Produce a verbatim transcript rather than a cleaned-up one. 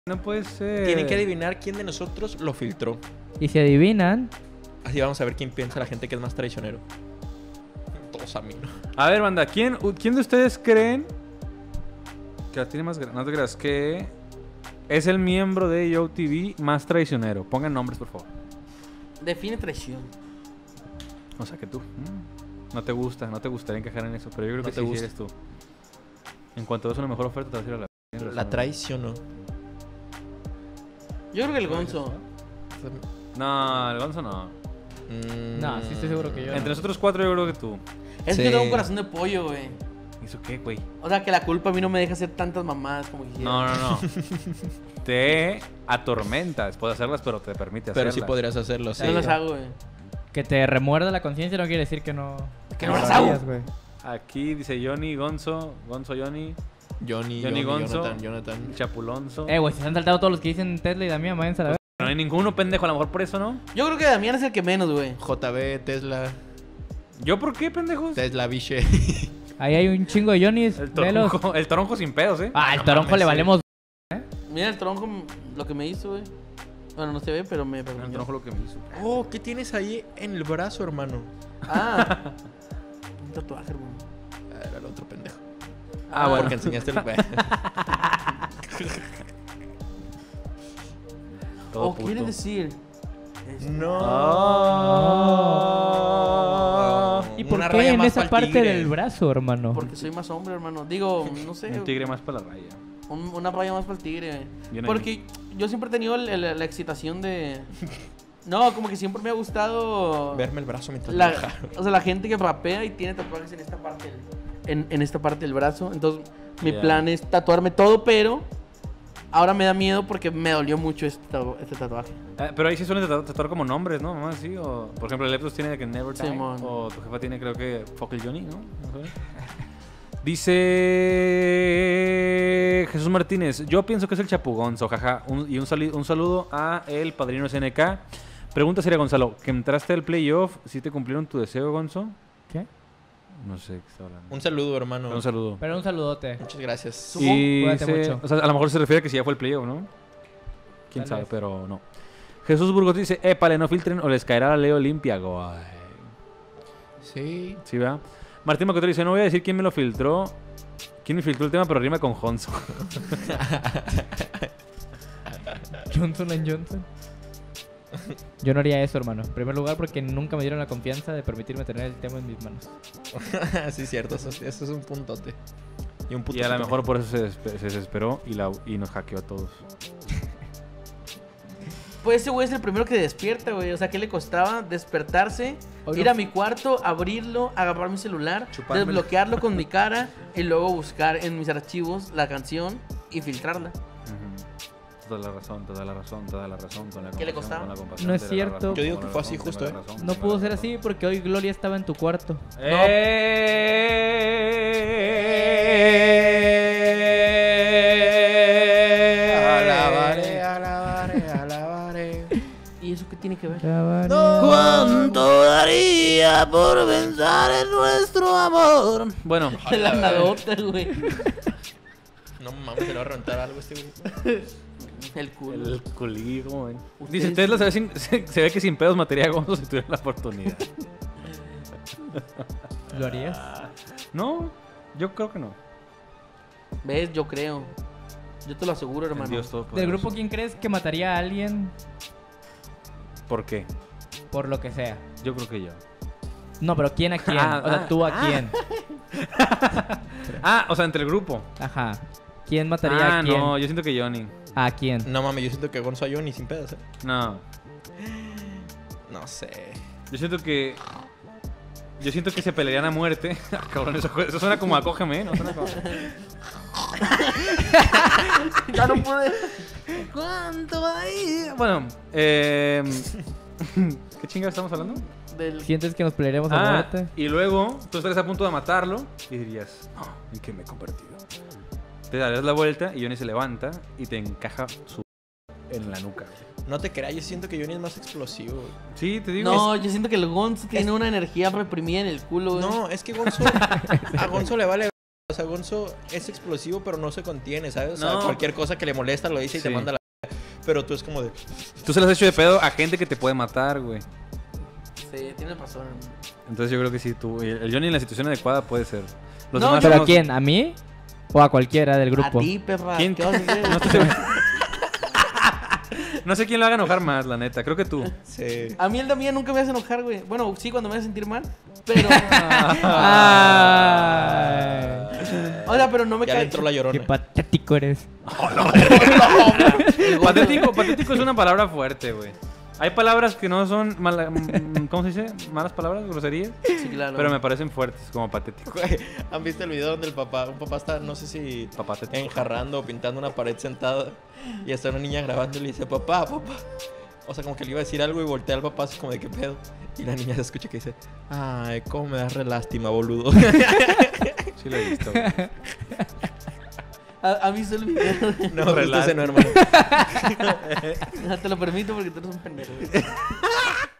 No puede ser. Tienen que adivinar quién de nosotros lo filtró. Y si adivinan... Así vamos a ver quién piensa la gente que es más traicionero. Todos a mí, ¿no? A ver, banda, ¿quién, ¿quién de ustedes creen que la tiene más grande? No te creas, que es el miembro de Yo T V más traicionero. Pongan nombres, por favor. Define traición. O sea, que tú. mm, No te gusta, no te gustaría encajar en eso, pero yo creo No que te sí, sí gusta. eres tú. En cuanto des una mejor oferta, te vas a ir a la... tienes razón. La traicionó. Yo creo que el Gonzo. No, el Gonzo no. Mm, No, sí estoy seguro que yo. Entre nosotros cuatro, yo creo que tú. Es Sí. que tengo un corazón de pollo, güey. ¿Eso qué, güey? O sea, que la culpa a mí no me deja hacer tantas mamadas como quisiera. No, no, no. Te atormenta después de hacerlas, pero te permite Pero hacerlas. sí podrías hacerlo, sí. No las hago, güey. Que te remuerda la conciencia no quiere decir que no... Que no lo las hago. harías, güey. Aquí dice Johnny, Gonzo, Gonzo, Johnny, Johnny, Johnny Johnny, Gonzo. Jonathan, Jonathan. Chapulonzo. Eh, güey, se han saltado todos los que dicen Tesla y Damián, váyanse a la verga. No hay ninguno pendejo, a lo mejor por eso, ¿no? Yo creo que Damián es el que menos, güey. J B, Tesla, ¿Yo por qué, pendejos? Tesla, Viche. Ahí hay un chingo de Johnnys. El velos. toronjo, el toronjo sin pedos, ¿eh? Ah, el No toronjo mames, le sí. valemos. Mira el tronco, lo que me hizo, güey. Bueno, no se ve, pero me El perdonó. toronjo lo que me hizo. Oh, ¿qué tienes ahí en el brazo, hermano? Ah. Un tatuaje, hermano. Ah, era el otro pendejo. Ah, bueno. Porque enseñaste el... Todo ¿O puto. quieres decir? Es- No. Ah. ¿Y por Una qué raya en más esa pa'l parte tigre. del brazo, hermano? Porque soy más hombre, hermano. Digo, no sé. Un tigre más para la raya. un- una raya más para el tigre, güey. Bien ahí. Porque yo siempre he tenido el- el- la excitación de... No, como que siempre me ha gustado... Verme el brazo mientras La, me baja. o sea, la gente que rapea y tiene tatuajes en esta parte del, en, en esta parte del brazo. Entonces, mi Ya. plan es tatuarme todo, pero ahora me da miedo porque me dolió mucho este, tatu- este tatuaje. Eh, pero ahí sí suelen tatu- tatuar como nombres, ¿no? Mamá, sí. O, por ejemplo, el Leptos tiene que Never Die. Simón. O tu jefa tiene, creo que, Fuck el Johnny, ¿no? No sé. Dice Jesús Martínez, yo pienso que es el Chapugonzo, jaja. Un- y un, sali- un saludo a el padrino S N K. Pregunta sería, Gonzalo, que entraste al playoff, ¿sí te cumplieron tu deseo, Gonzo? ¿Qué? No sé qué está hablando. Un saludo, hermano. Pero un saludo. Pero un saludote. Muchas gracias. Y Cuídate dice- mucho. o sea, a lo mejor se refiere a que si ya fue el playoff, ¿no? Quién Tal sabe, vez. pero no. Jesús Burgos dice, épale, no filtren o les caerá la ley Olimpia. Guay. Sí. Sí, ¿verdad? Martín Macotor dice, no voy a decir quién me lo filtró. ¿Quién me filtró el tema? Pero rima con Honzo. Johnson and Johnson. Yo no haría eso, hermano. En primer lugar, porque nunca me dieron la confianza de permitirme tener el tema en mis manos. Sí, cierto. Eso, eso es un puntote. Y un Y putote a lo mejor también. por eso se, despe- se desesperó y, la, y nos hackeó a todos. Pues ese güey es el primero que despierta, güey. O sea, ¿qué le costaba despertarse, Hoy ir no- a mi cuarto, abrirlo, agarrar mi celular, Chupármelo. desbloquearlo con mi cara y luego buscar en mis archivos la canción y filtrarla? Ujú. Toda la razón, toda la razón, toda la razón. Con la ¿Qué le compasión, costaba? con la compasión, No es toda la cierto. razón, Yo digo con que la fue así razón, justo, con la ¿eh? razón, No con la pudo ser razón. así porque hoy Gloria estaba en tu cuarto. ¡Eh! Alabaré, alabaré, alabaré. ¿Y eso qué tiene que ver? ¿Cuánto daría por pensar en nuestro amor? Bueno, La nadota, güey. No mames, se le va a reventar algo este güey. El culo. el culillo, güey. Ustedes- Dice, Tesla se ve, sin- se, se ve que sin pedos mataría a Gonzo si tuviera la oportunidad. ¿Lo harías? No, yo creo que no. ¿Ves? Yo creo. Yo te lo aseguro, El hermano. Dios ¿Del todopoderoso. grupo quién crees que mataría a alguien ¿Por qué? por lo que sea? Yo creo que yo. No, pero ¿quién a quién? Ah, O sea, ah, ¿tú a ah. quién? Ah, o sea, entre el grupo. Ajá. ¿Quién mataría Ah, a quién? no, yo siento que Johnny. ¿A quién? No mames, yo siento que Gonzo a Johnny sin pedos, ¿eh? No, No sé. yo siento que... Yo siento que se pelearían a muerte. Ah, cabrón, eso, eso suena como acógeme, ¿eh? No suena como... Ya no pude. ¿Cuánto ahí? Bueno, eh... ¿qué chingados estamos hablando? Del... ¿Sientes que nos pelearemos a Ah, muerte? y luego tú estarías a punto de matarlo y dirías, "Oh, ¿en qué me he convertido?" Te darías la vuelta y Johnny se levanta y te encaja su en la nuca. No te creas, yo siento que Johnny es más explosivo, güey. Sí, te digo. No, yo siento que el Gonzo tiene una energía reprimida en el culo, güey. No, es que Gonzo... A Gonzo le vale... O sea, Gonzo es explosivo, pero no se contiene, ¿sabes? O sea, No. cualquier cosa que le molesta lo dice y Sí. te manda a la... Pero tú es como de... Tú se las has hecho de pedo a gente que te puede matar, güey. Sí, tienes razón. Entonces yo creo que sí, tú. El el Johnny en la situación adecuada puede ser. Los No, demás ¿Pero a somos- quién? ¿A mí? ¿O a cualquiera del grupo? A ti, perra. ¿Quién? ¿Qué vas a hacer? No, estoy seguro. No sé quién lo haga enojar más, la neta. Creo que tú. Sí. A mí el Damián nunca me hace enojar, güey. Bueno, sí, cuando me hace sentir mal. Pero. Ay, O sea, pero no me Ya le cae. entró la llorona. qué patético eres. Patético, patético es una palabra fuerte, güey. Hay palabras que no son mala- mm, ¿cómo se dice? Malas palabras, groserías, Sí, claro. pero me parecen fuertes, como patético. Güey, ¿han visto el video donde el papá, un papá está, no sé si Papatético. enjarrando o pintando una pared sentada y está una niña grabando y le dice, papá, papá? O sea, como que le iba a decir algo y voltea al papá así como de qué pedo. Y la niña se escucha que dice, ay, cómo me das re lástima, boludo. Sí lo he visto, güey. ¿Ha- ¿Han visto el video? No, justo ese no, hermano. No te lo permito porque tú eres un pendejo. güey.